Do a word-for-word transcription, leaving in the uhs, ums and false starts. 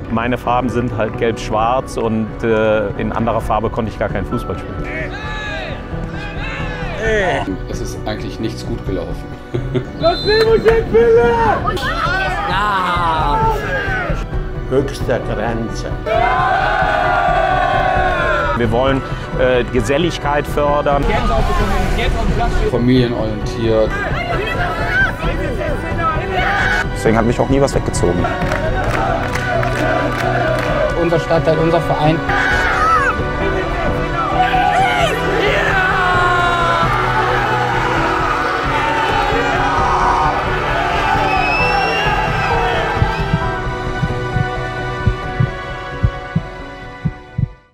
meine Farben sind halt gelb-schwarz und äh, in anderer Farbe konnte ich gar keinen Fußball spielen. Es ist eigentlich nichts gut gelaufen. Das Wille! Ja! Höchste Grenze. Wir wollen äh, Geselligkeit fördern. Familienorientiert. Deswegen hat mich auch nie was weggezogen. Unser Stadtteil, unser Verein.